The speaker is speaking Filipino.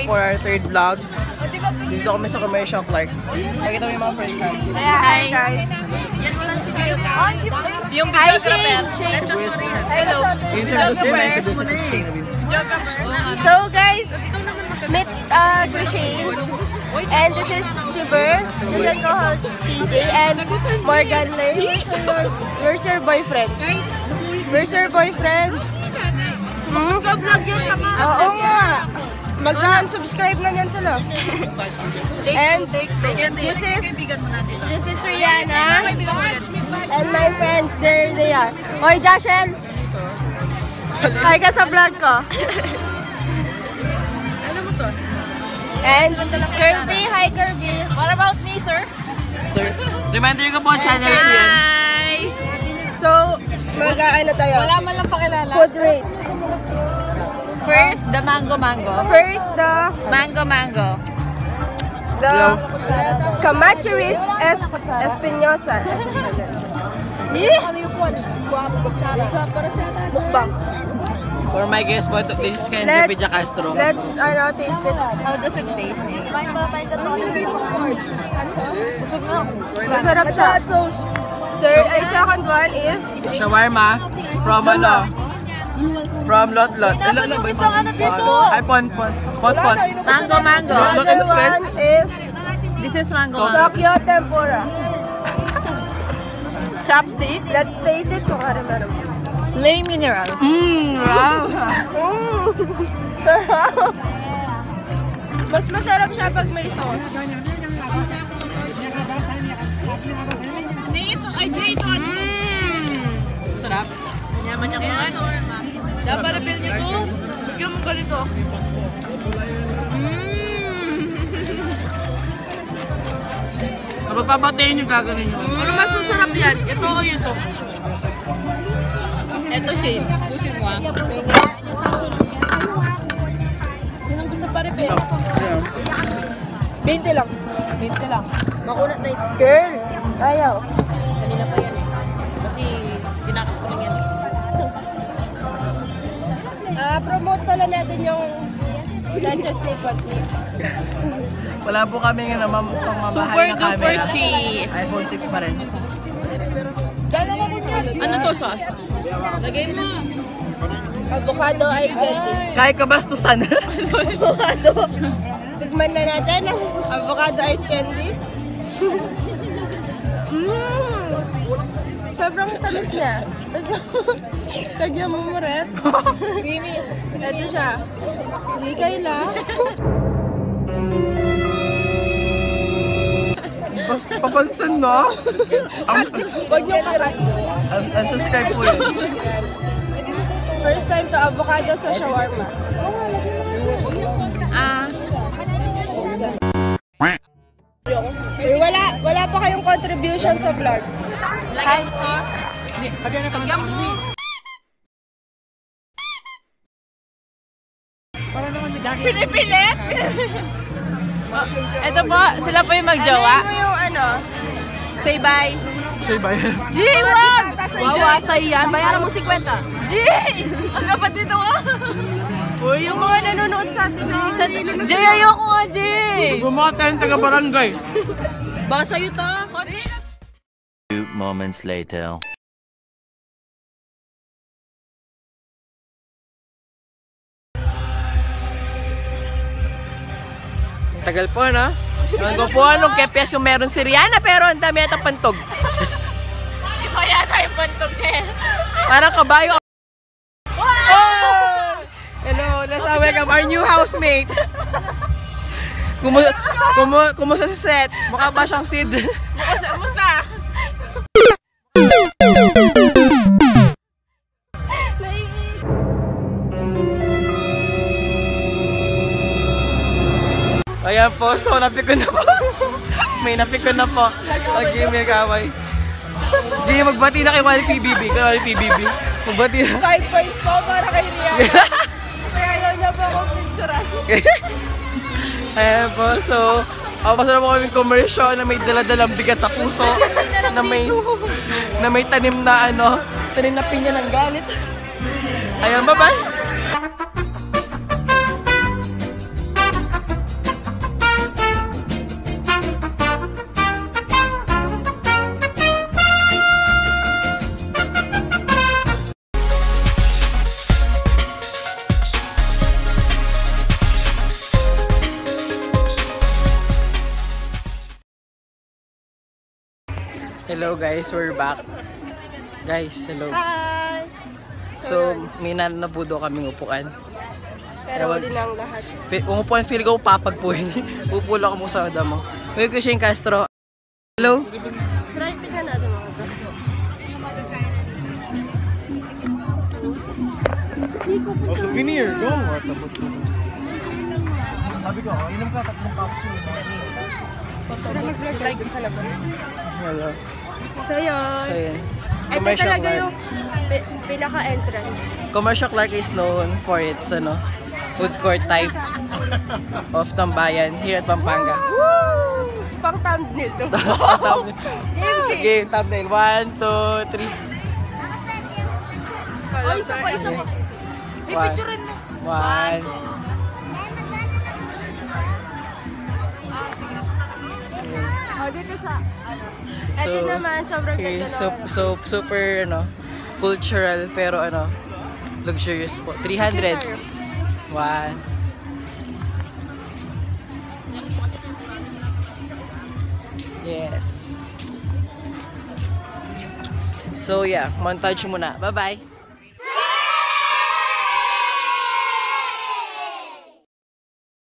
for our third vlog. Dito kami sa Commercial Clark. Nakita mo yung mga first hand. Hi guys. Yung videographer. Hello. So guys, meet Shane. And this is Chiver. You can call her TJ. And Morgan Lane. Where's your boyfriend? Where's your boyfriend? Mag-vlog yun tama. Oo nga. Mag-subscribe na yan sila. And this is Rihanna. And my friends, there they are. Hoy, Joshel! Hi ka sa vlog ko. Ano mo to? And Kirby, hi Kirby. What about me, sir? Sir, reminder ko po ang channel yan. Hi! So, mag-ano tayo? Wala man lang pakilala. Food rate. First, the mango. First, the Mango. The Camachoris Espinosa. Mukbang. For my guest boy, this is Kenji Pidja Castro. Let's taste it. How does it taste? Masarap siya. So, second one is Shawarma from from Lot. Ilan ba yung dito? Ay, Pon. Mango. Another one is This is mango. Tokyo Tempura. Chopstick. Let's taste it kung ano meron. Lay mineral. Wow. Mas masarap siya pag may sauce. Sarap. Yaman niya mga shawarma. Dapat na-bill niyo to. Bigyan mo ganito. Kapag papatayin yung gagawin nyo. Ano mas masarap yan? Ito o ito? Ito, Shane. Pusin mo ah. Sinong gusto pa rin? 20 lang. 20 lang. Makunat na ito. Girl! Ayaw. Kanina pa yan eh. Kasi dinakas ko lang yan. Promote pala natin yung Sanchez Nipochi. Wala po kami nga pangmamahal Super na duper camera. cheese. iPhone 6 pa rin. Ano to sauce? Lagay mo. Avocado ice candy. Kaya kabastusan. Avocado. Tigman na natin ang avocado ice candy. Sobrang tamis na. Tagyan mo mo rin. Creamy. Ito siya. Hindi kaila. Basta papansin na. Huwag niyo kakat. Unsubscribe po yun. First time to avocado sa shawarma. Wala pa kayong contribution sa vlog. Lagyan mo sauce. Lagyan mo. Pinipilit? Ito po, sila po yung magjowa. Ano yung ano? Say bye. Say bye. G, wag! Wawa sa'yo yan. Bayaran mo 50. G! Ang kapatid mo. Uy, yung mga nanonood sa atin. G, ayoko nga, G! Gumawa tayong taga-barangay. Baka sa'yo to. Few moments later. Tagal po, no? Ewan ko po anong kepyas yung meron si Rihanna, pero ang dami yata pantog. Iba yata yung pantog niya. Parang kabayo. Oh! Hello, nasa welcome our new housemate. Kumusta sa set? Mukha ba siyang Sid? Musta? Ayan po, so napikon na po. May napikon na po. Okay, may kaway. Hindi, magbati na kay Wally PBB. Magbati na. 5 points po para kay Rihanna. Kaya ayaw niya po akong picturean. Ayan po, so pasara po kami commercial na may daladalang bigat sa puso. Na may tanim na tanim na pinya ng galit. Ayan, bye-bye! Hello guys, we're back. Guys, hello. Hi! So, may nanabudo kaming upuan. Pero huli ng lahat. Umupuan, feel ko papagpuin. Pupula ko mo sa damo. May Christian Castro. Hello? Try, tingnan natin mga ito. Oh, souvenir. Go. Sabi ko, inom ka tatlong capsule. Pero mag-vlog tayo dun sa labas. Hello. So yun. So, yun. Ito Commercial talaga Clark. yung pinaka-entrance. Commercial Clark is known for its food court type of tambayan here at Pampanga. Woo! Pang thumbnail to. Game thumbnail. 1, 2, 3. Ay, isa pa, isa pa. Hey, picturein mo. 1. Oh, dito sa, ito naman, sobrang ganda naman. Super, cultural, pero luxurious po. 300. 1. Yes. So, yeah, montage muna. Bye-bye.